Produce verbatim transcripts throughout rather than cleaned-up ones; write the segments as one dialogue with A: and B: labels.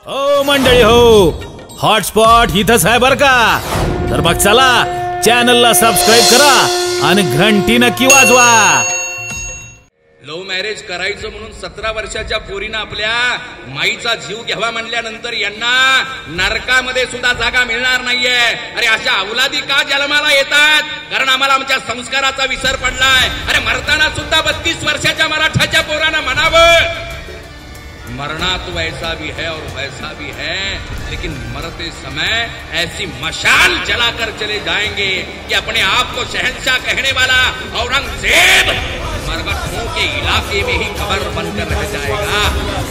A: ओ मंडळी हो, हॉटस्पॉट इथंच आहे बर का. तर मग चला चॅनलला सबस्क्राईब करा आणि घंटी नक्की वाजवा.
B: लव्ह मॅरेज करायचं म्हणून सतरा वर्षाच्या पोरीनं आपल्या माईचा जीव घ्यावा म्हणल्यानंतर यांना नरकामध्ये सुद्धा जागा मिळणार नाहीये. अरे अशा अवलादी का जन्माला येतात? कारण आम्हाला आमच्या संस्काराचा विसर पडलाय. अरे मरताना सुद्धा बत्तीस वर्षाच्या मराठाच्या पोरानं म्हणावं, मरना तो ऐसा भी है और वैसा भी है, लेकिन मरते समय ऐसी मशाल जलाकर चले जाएंगे कि अपने आप को शहंशाह कहने वाला औरंगजेब मरघटों के इलाके में ही कब्र बनकर रह जाएगा.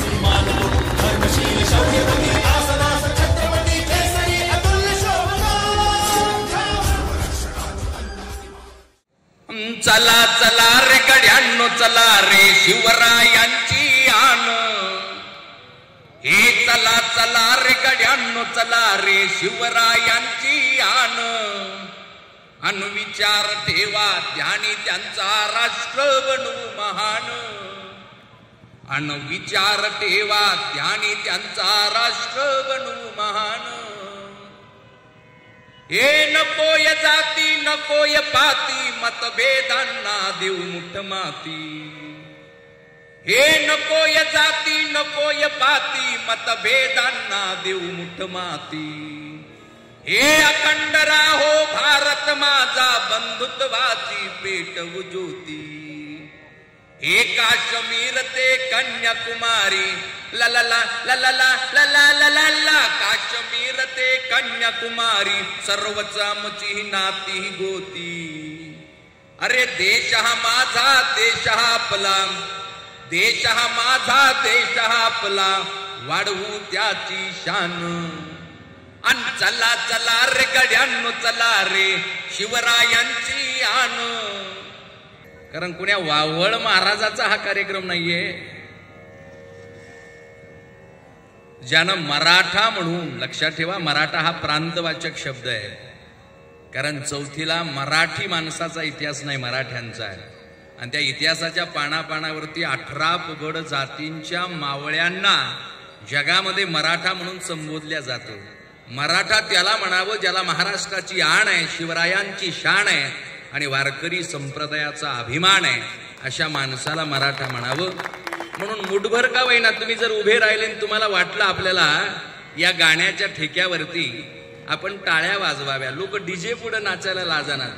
B: चला चला रे गड्यांनो चला रे शिवरायांची आण. हे चला चला रे गड्यांनो चला रे शिवरायांची आण. अन विचार ठेवा त्याने त्यांचा राष्ट्र बनू महान. अन विचार ठेवा त्याने त्यांचा राष्ट्र बनू महान. हे नकोय जाती नकोय पाती मतभेदांना देऊ मुठ माती. हे नकोय जाती नकोय पाती मतभेदांना देऊ मुठ माती. हे अखंड राहो भारत माझा बंधुत्वाची पेटवू ज्योती. हे काश्मीर ते कन्याकुमारी ला ला ला ला ला ला ला ला ला ला ला काश्मीर ते कन्याकुमारी सर्वच आमची नाती गोती. अरे देश हा माझा देश हा आपला, देश हा माझा देश हा आपला, वाढवू त्याची शान. अन चला चला रे गड्यांनो चला रे शिवरायांची आण. कारण कुण्या वावळ महाराजाचा हा कार्यक्रम नाहीये. ज्यानं मराठा म्हणून, लक्षात ठेवा मराठा हा प्रांतवाचक शब्द आहे. कारण चौथीला मराठी माणसाचा इतिहास नाही, मराठ्यांचा आहे. आणि त्या इतिहासाच्या पानापानावरती अठरा पगड जातींच्या मावळ्यांना जगामध्ये मराठा म्हणून संबोधल्या जातं. मराठा त्याला म्हणावं ज्याला महाराष्ट्राची आण आहे, शिवरायांची शान आहे आणि वारकरी संप्रदायाचा अभिमान आहे. अशा माणसाला मराठा म्हणावं. म्हणून मुठभर का होईना तुम्ही जर उभे राहिले तुम्हाला वाटलं आपल्याला या गाण्याच्या ठेक्यावरती आपण टाळ्या वाजवाव्या, लोक डीजे पुढे नाचायला लाजाणार.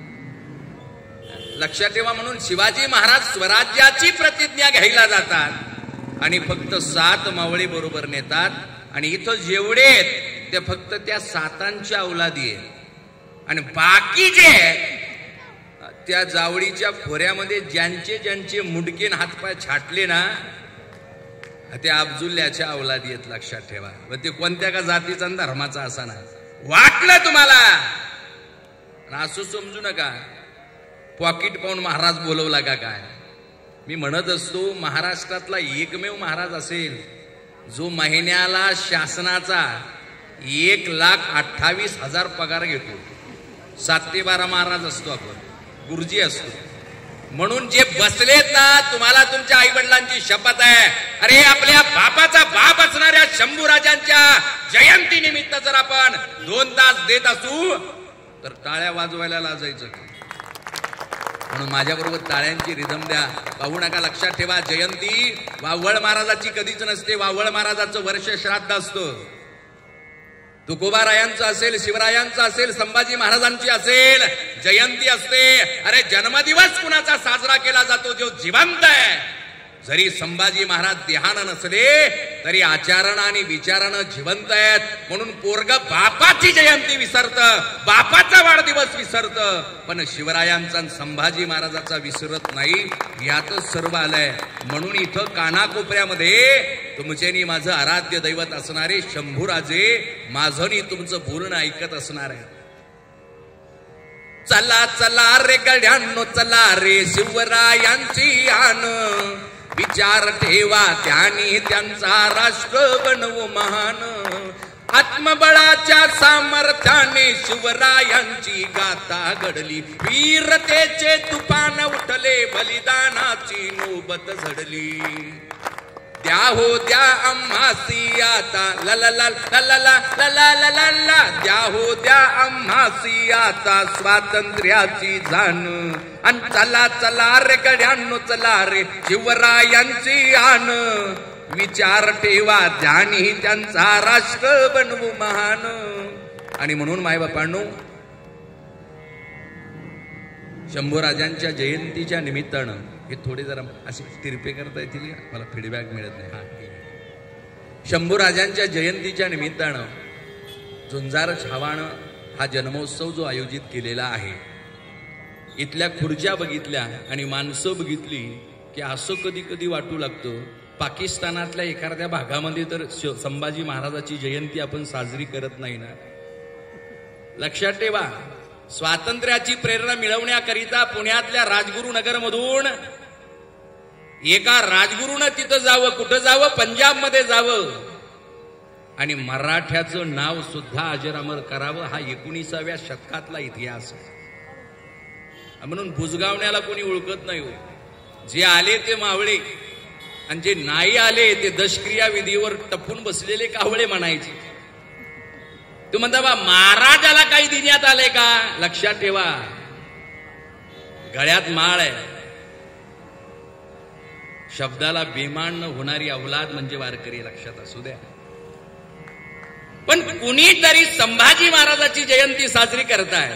B: लक्षात ठेवा, म्हणून शिवाजी महाराज स्वराज्याची प्रतिज्ञा घ्यायला जातात आणि फक्त सात मावळे बरोबर नेतात. आणि इथं जेवढे आहेत ते फक्त त्या सातांच्या अवलादी आहेत. आणि बाकी जे आहेत त्या जावळीच्या खोऱ्यामध्ये ज्यांचे ज्यांचे मुडकेन हातपाय छाटले ना ते अब्दुल्ल्याच्या अवलादी आहेत. लक्षात ठेवा. व ते कोणत्या का जातीचा धर्माचा असा ना वाटलं तुम्हाला, असं समजू नका पॉकेट पाहून महाराज बोलवला का काय. मी म्हणत असतो महाराष्ट्रातला एकमेव महाराज असेल जो महिन्याला शासनाचा एक लाख अठ्ठावीस हजार पगार घेतो. सात ते बारा महाराज असतो आपण, गुरुजी असतो. म्हणून जे बसलेत ना, तुम्हाला तुमच्या आई वडिलांची शपथ आहे. अरे आपल्या बापाचा बाप असणाऱ्या शंभूराजांच्या जयंती निमित्त जर आपण दोन तास देत असू तर टाळ्या वाजवायला लाजायचं. म्हणून माझ्याबरोबर टाळ्यांची रिदम द्या, पाहू नका. लक्षात ठेवा, जयंती वावळ महाराजाची कधीच नसते. वावळ महाराजाचं वर्ष श्राद्ध असतं. तुकोबारायांचं असेल, शिवरायांचं असेल, संभाजी महाराजांची असेल, जयंती असते. अरे जन्मदिवस कुणाचा साजरा केला जातो जो जिवंत आहे. जरी संभाजी महाराज देहानं नसले तरी आचरण आणि विचारानं जिवंत आहेत. म्हणून पोरग बापाची जयंती विसरत, बापाचा वाढदिवस विसरत, पण शिवरायांचा आणि संभाजी महाराजाचा विसरत नाही. यातच सर्व आलंय. म्हणून इथं कानाकोपऱ्यामध्ये तुमचेनी माझं आराध्य दैवत असणारे शंभूराजे माझनी तुमचं बोलणं ऐकत असणार आहे. चला चला रे गड्यांनो चला रे शिवरायांची आण. विचार ठेवा त्याने त्यांचा राष्ट्र बनवू महान. आत्मबळाच्या सामर्थ्याने शिवरायांची गाथा घडली. वीरतेचे तुफान उठले, बलिदानाची नोबत झडली. द्या हो द्या आम्हासी आता ला ला ला ला ला ला ला ला ला ला ला द्या हो द्या आम्हासी आता स्वातंत्र्याची जाण आणि चला चला रे गड्यांनो चला रे शिवरायांची आण विचार ठेवा ध्यानी त्यांचा राष्ट्र बनवू महान. आणि म्हणून मायबापांनो शंभूराजांच्या जयंतीच्या निमित्तानं हे थोडे जरा असे तिरपे करता येतील का? मला फीडबॅक मिळत नाही. हा शंभूराजांच्या जयंतीच्या निमित्तानं झुंजार छावाणं हा जन्मोत्सव जो आयोजित केलेला आहे, इथल्या खुर्च्या बघितल्या आणि माणसं बघितली की असं कधी कधी वाटू लागतं पाकिस्तानातल्या एखाद्या भागामध्ये तर संभाजी महाराजाची जयंती आपण साजरी करत नाही ना. लक्षात ठेवा, स्वातंत्र्याची प्रेरणा मिळवण्याकरिता पुण्यातल्या राजगुरू नगर मधून एका राजगुरूनं तिथं जावं. कुठं जावं? पंजाबमध्ये जावं आणि मराठ्याचं नाव सुद्धा अजरामर करावं. हा एकोणीसाव्या शतकातला इतिहास आहे. म्हणून बुजगावण्याला कोणी ओळखत नाही हो. जे आले ते मावळे आणि जे नाही आले ते दशक्रिया विधीवर टपून बसलेले कावळे म्हणायचे. तू म्हणता बा महाराजाला काही देण्यात आलंय का? लक्षात ठेवा, गळ्यात माळ आहे. शब्दाला बेमान न होणारी अवलाद म्हणजे वारकरी, लक्षात असू द्या. पण कुणीतरी संभाजी महाराजाची जयंती साजरी करताय.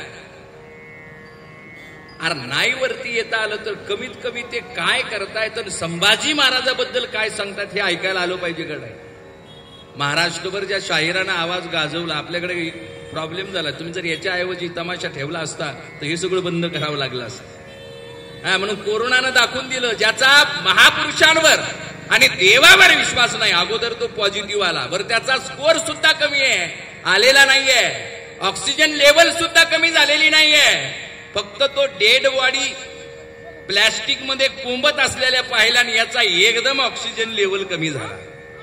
B: अरे नाही वरती येता आलं तर कमीत कमी ते काय करतायत तर संभाजी महाराजाबद्दल काय सांगतात हे ऐकायला आलं पाहिजे. कडे महाराष्ट्रभर ज्या शाहिरांना आवाज गाजवला, आपल्याकडे प्रॉब्लेम झाला. तुम्ही जर याच्याऐवजी तमाशा ठेवला असता तर हे सगळं बंद करावं लागलं असतं. हा म्हणून कोरोनानं दाखवून दिलं ज्याचा महापुरुषांवर आणि देवावर विश्वास नाही, अगोदर तो पॉझिटिव्ह आला, बरं त्याचा स्कोर सुद्धा कमी आहे, आलेला नाहीये. ऑक्सिजन लेवल सुद्धा कमी झालेली नाहीये. फक्त तो डेड बॉडी प्लॅस्टिक मध्ये कोंबत असलेल्या पाहिला आणि याचा एकदम ऑक्सिजन लेवल कमी झाला.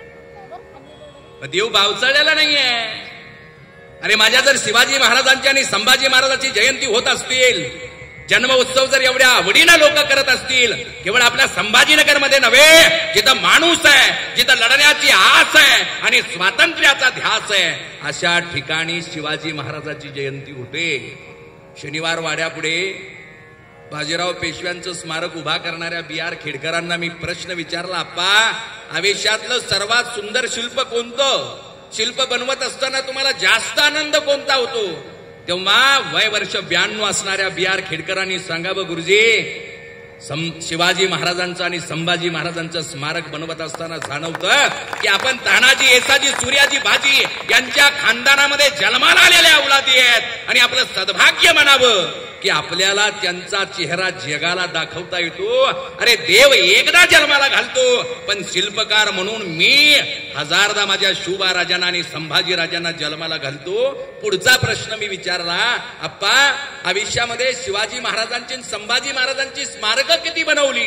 B: देव भावचळलेला नाहीये. अरे माझ्या जर शिवाजी महाराजांची आणि संभाजी महाराजांची जयंती होत असतील, जन्म उत्सव जर एवढ्या आवडीनं लोक करत असतील, केवळ आपल्या संभाजीनगर मध्ये नव्हे, जिथं माणूस आहे, जिथं लढण्याची आस आहे आणि स्वातंत्र्याचा ध्यास आहे, अशा ठिकाणी शिवाजी महाराजांची जयंती होते. शनिवार वाड्यापुढे बाजीराव पेशव्यांचं स्मारक उभा करणाऱ्या बी आर खेडकरांना मी प्रश्न विचारला, आप्पा आयुष्यातलं सर्वात सुंदर शिल्प कोणतं? शिल्प बनवत असताना तुम्हाला जास्त आनंद कोणता होतो? तेव्हा वय वर्ष ब्याण्णव असणाऱ्या बी आर खेडकरांनी सांगावं, गुरुजी शिवाजी महाराजांचं आणि संभाजी महाराजांचं स्मारक बनवत असताना जाणवतं की आपण तानाजी, येसाजी, सूर्याजी, बाजी यांच्या खानदानामध्ये जन्माला आलेल्या औलादी आहेत आणि आपलं सद्भाग्य म्हणावं की आपल्याला त्यांचा चेहरा जगाला दाखवता येतो. अरे देव एकदा जन्माला घालतो, पण शिल्पकार म्हणून मी हजारदा माझ्या शिवबा राजांना आणि संभाजी राजांना जन्माला घालतो. पुढचा प्रश्न मी विचारला, आप्पा आयुष्यामध्ये शिवाजी महाराजांची आणि संभाजी महाराजांची स्मारक किती बनवली?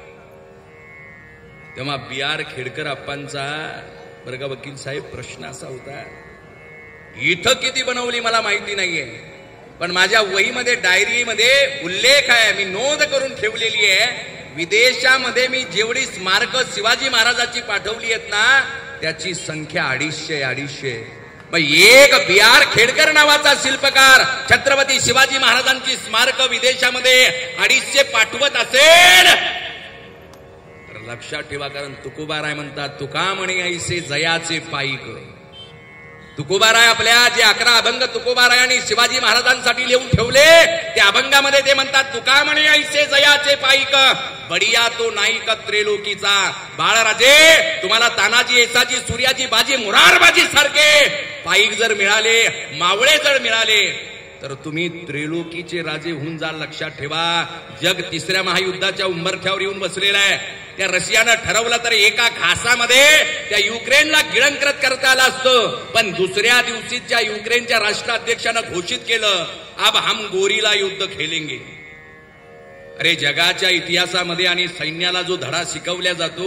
B: तेव्हा बी आर खेडकर आप्पांचा बरं का वकील साहेब प्रश्न असा होता, इथं किती बनवली मला माहिती नाहीये, पण माझ्या वहीमध्ये डायरीमध्ये उल्लेख आहे, मी नोंद करून ठेवलेली आहे. विदेशामध्ये मी जेवढी स्मारक शिवाजी महाराजांची पाठवली आहेत ना, त्याची संख्या अडीचशे अडीचशे. मग एक बी आर खेडकर नावाचा शिल्पकार छत्रपती शिवाजी महाराजांची स्मारक विदेशामध्ये अडीचशे पाठवत असेल तर लक्षात ठेवा, कारण तुकोबाराय म्हणतात, तुका म्हणे ऐसे जयाचे पाईक. तुकोबाराय आपल्या जे अकरा अभंग तुकोबारायांनी शिवाजी महाराजांसाठी लिहून ठेवले, त्या अभंगामध्ये ते म्हणतात, तुका म्हणे ऐसे जयाचे पाईक, बडिया तो नाईक त्रेलोकीचा. बाळराजे तुम्हाला तानाजी, येसाजी, सूर्याजी, बाजी, मुरारबाजी सारखे पाईक जर मिळाले, मावळे जर मिळाले तर तुम्ही त्रेलोकीचे राजे होऊन जाल. लक्षात ठेवा, जग तिसऱ्या महायुद्धाच्या उंबरठ्यावर येऊन बसलेलं आहे. त्या रशियानं ठरवलं तर एका घासामध्ये त्या युक्रेनला गिळंकृत करता आलं असतं, पण दुसऱ्या दिवशीच्या युक्रेनच्या राष्ट्राध्यक्षानं घोषित केलं, अब हम गोरीला युद्ध खेलेंगे. अरे जगाच्या इतिहासामध्ये आणि सैन्याला जो धडा शिकवला जातो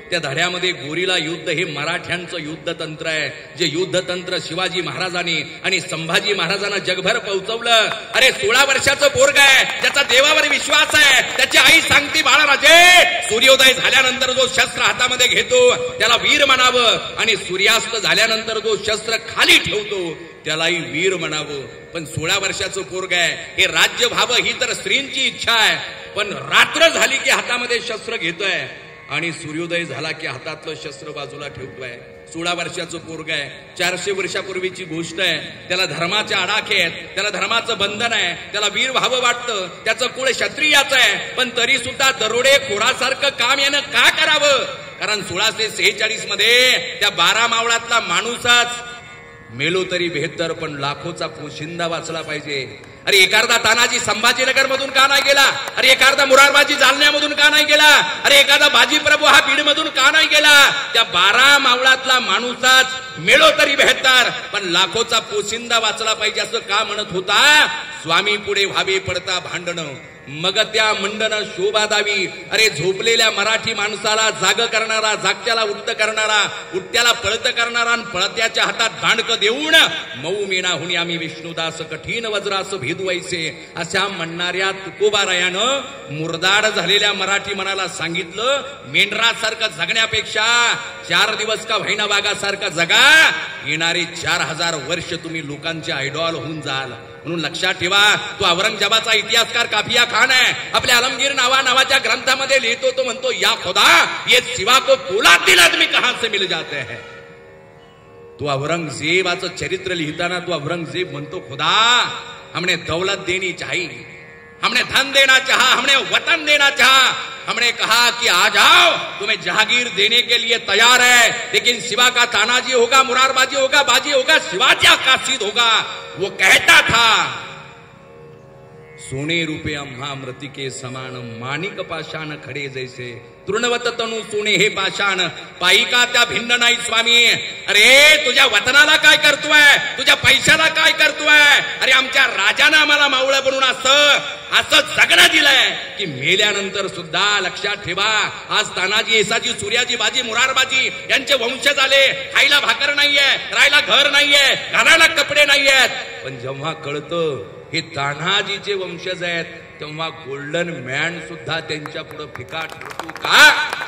B: त्या धड्यामध्ये गोरीला युद्ध हे मराठ्यांचं युद्धतंत्र आहे, जे युद्धतंत्र शिवाजी महाराजांनी आणि संभाजी महाराजांना जगभर पोहोचवलं. अरे सोळा वर्षाचं पोरग आहे, ज्याचा देवावर विश्वास आहे, त्याची आई सांगते बाळाराजे सूर्योदय झाल्यानंतर जो शस्त्र हातामध्ये घेतो त्याला वीर म्हणावं, आणि सूर्यास्त झाल्यानंतर जो शस्त्र खाली ठेवतो त्यालाही वीर म्हणावं. पण सोळा वर्षाचं पोरग आहे, हे राज्य व्हावं ही तर स्त्रींची इच्छा आहे, पण रात्र झाली की हातामध्ये शस्त्र घेतोय आणि सूर्योदय झाला की हातातलं शस्त्र बाजूला ठेवतोय. सोळा वर्षाचं पोरग आहे, चारशे वर्षापूर्वीची गोष्ट आहे. त्याला धर्माचे आडाखे आहेत, त्याला धर्माचं बंधन आहे, त्याला वीर व्हावं वाटतं, त्याचं कुळ क्षत्रियाचं आहे, पण तरी सुद्धा दरोडे खोरासारखं काम यानं का करावं? कारण सोळाशे सेहेचाळीस मध्ये त्या बारा मावळातला माणूसच मेलो तरी बेहतर, पण लाखोचा पोशिंदा वाचला पाहिजे. अरे एखादा तानाजी संभाजीनगर मधून का नाही गेला? अरे एखादा मुरारबाजी जालन्यामधून का नाही गेला? अरे एखादा बाजीप्रभू हा बीड मधून का नाही गेला? त्या बारा मावळातला माणूसच मेलो तरी बेहतर, पण लाखोचा पोशिंदा वाचला पाहिजे असं का म्हणत होता? स्वामी पुढे व्हावे पडता भांडणं, मग त्या मंडन शोभा दावी. अरे झोपलेल्या मराठी माणसाला जाग करणारा, जागत्याला उठत करणारा, उठत्याला पळत करणारा, आणि पळत्याच्या हातात दांडक देऊन मऊ मेणाहुनी आम्ही विष्णुदास कठीण वज्रास भेदवायचे अशा म्हणणाऱ्या तुकोबारायानं मुरदाड झालेल्या मराठी मनाला सांगितलं, मेंढरासारखं जगण्यापेक्षा चार दिवस का व्हाईना वाघासारखं जगा, येणारे चार हजार वर्ष तुम्ही लोकांचे आयडॉल होऊन जाल. म्हणून लक्षात ठेवा, तो औरंगजेबाचा इतिहासकार काफिया खान आहे. आपल्या अलमगीर नावा नावाच्या ग्रंथामध्ये लिहितो, तो म्हणतो या खुदा ये सिवा को पोलादीन आदमी कहां से मिल जाते हैं. तो औरंगजेबाचं चरित्र लिहिताना तो औरंगजेब म्हणतो, खुदा हमने दौलत देनी चाहिए, हमने धन देना चाहा, हमने वतन देना चाहा, हमने कहा कि आ जाओ तुम्हें जहागीर देने के लिए तैयार है, लेकिन शिवा का तानाजी होगा, मुरारबाजी होगा, बाजी होगा, शिवाजी काशीद होगा. वो कहता था सोने रूपे अम्हा मृतिके समान, माणिक पाषाण खडे जैसे, तृणवत तनु सोने हे पाषाण, पायिका त्या भिन्न नाही स्वामी. अरे तुझ्या वतनाला काय करतोय, तुझ्या पैशाला काय करतोय? अरे आमच्या राजानं आम्हाला मावळं बनवून असं असं जगणं दिलंय की मेल्यानंतर सुद्धा लक्षात ठेवा, आज तानाजी, येसाजी, सूर्याजी, बाजी, मुरारबाजी यांचे वंशज आले, खायला भाकर नाहीये, राहायला घर नाहीये, घालायला कपडे नाहीयेत. पण जेव्हा कळतं हे तान्हाजीचे वंशज आहेत, तेव्हा गोल्डन मॅन सुद्धा त्यांच्या पुढे फिकाट होतो का?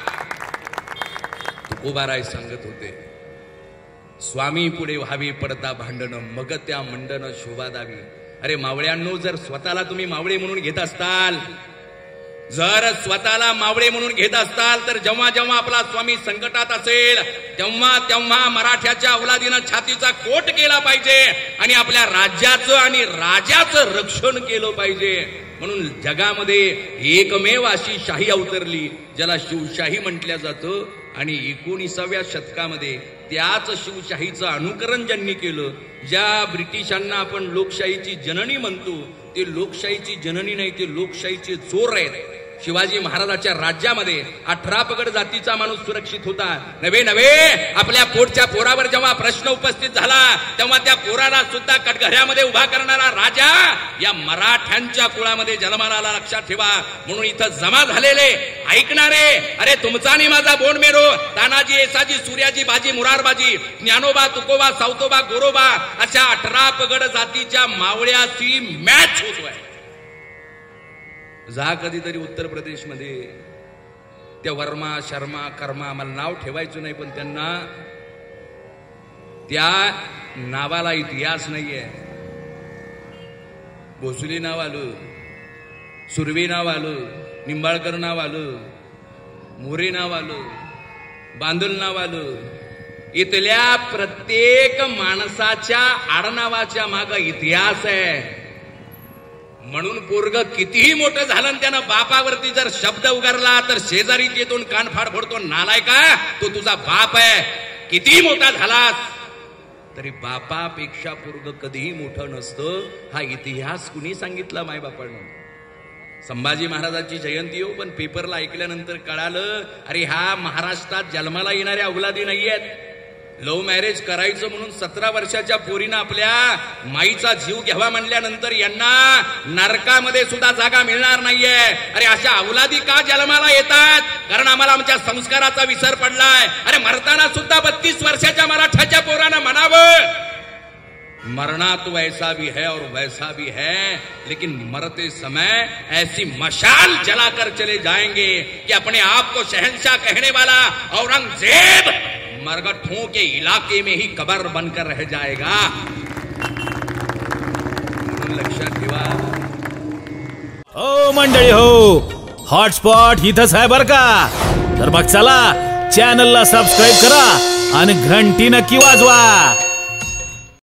B: तुकोबाराय सांगत होते, स्वामी पुढे व्हावी पडता भांडणं, मग त्या मंडन शोभा दावी. अरे मावळ्यांनो, जर स्वतःला तुम्ही मावळे म्हणून घेत असताल, जर स्वतःला मावळे म्हणून घेत असताल, तर जेव्हा जेव्हा आपला स्वामी संकटात असेल तेव्हा तेव्हा मराठ्याच्या अवलादीनं छातीचा कोट केला पाहिजे आणि आपल्या राज्याचं आणि राजाचं रक्षण केलं पाहिजे. म्हणून जगामध्ये एकमेव अशी शाही अवतरली ज्याला शिवशाही म्हटलं जातं, आणि एकोणीसाव्या शतकामध्ये त्याच शिवशाहीचं अनुकरण ज्यांनी केलं, ज्या ब्रिटिशांना आपण लोकशाहीची जननी म्हणतो, ते लोकशाहीची जननी नाही, ते लोकशाहीचे चोर आहेत. शिवाजी महाराजांच्या राज्यामध्ये अठरा पगड जातीचा माणूस सुरक्षित होता. नवे नवे आपल्या पोटच्या पोरावर जेव्हा प्रश्न उपस्थित झाला, तेव्हा त्या पोराला सुद्धा कटघऱ्यामध्ये उभा करणारा राजा या मराठ्यांच्या कुळामध्ये जन्माला आला. लक्षात ठेवा. म्हणून इथं जमा झालेले ऐकणारे, अरे तुमचा आणि माझा बोन मेरो, तानाजी, येसाजी, सूर्याजी, बाजी, मुरारबाजी, ज्ञानोबा, तुकोबा, सावतोबा, गोरोबा अशा अठरा पगड जातीच्या मावळ्याची मॅच होतोय. जा कधीतरी उत्तर प्रदेशमध्ये त्या वर्मा, शर्मा, कर्मा, मला नाव ठेवायचं नाही, पण त्यांना त्या नावाला इतिहास नाहीये. भोसले नाव आलं, सुर्वे नाव आलं, निंबाळकर नाव आलं, मोरे नाव आलं, बांदल नाव आलं. इथल्या प्रत्येक माणसाच्या आडनावाच्या माग इतिहास आहे. म्हणून पोरग कितीही मोठं झालं आणि त्यानं बापावरती जर शब्द उगारला तर शेजारी येतो कानफाड फोडतो, नालाय का तो तुझा बाप आहे. कितीही मोठा झालास तरी बापापेक्षा पोरग कधीही मोठं नसतं. हा इतिहास कुणी सांगितला? मायबापानं. संभाजी महाराजांची जयंती हो, पण पेपरला ऐकल्यानंतर कळालं, अरे हा महाराष्ट्रात जन्माला येणाऱ्या अवलादी नाहीयेत. लव्ह मॅरेज करायचं म्हणून सतरा वर्षाच्या पोरीनं आपल्या माईचा जीव घ्यावा म्हणल्यानंतर यांना नरकामध्ये सुद्धा जागा मिळणार नाहीये. अरे अशा अवलादी का जन्माला येतात? कारण आम्हाला आमच्या संस्काराचा विसर पडलाय. अरे मरताना सुद्धा बत्तीस वर्षाच्या मराठाच्या पोरानं म्हणावं, मरना तो ऐसा भी है और वैसा भी है, लेकिन मरते समय ऐसी मशाल जलाकर चले जाएंगे कि अपने आप को शहंशाह कहने वाला औरंगजेब मरगठों के इलाके में ही कबर बनकर रह जाएगा. लक्षात ठेवा.
A: हो मंडळी हो, हॉटस्पॉट इथंच आहे बर का. तर मग चला चॅनलला सबस्क्राईब करा आणि घंटी नक्की वाजवा.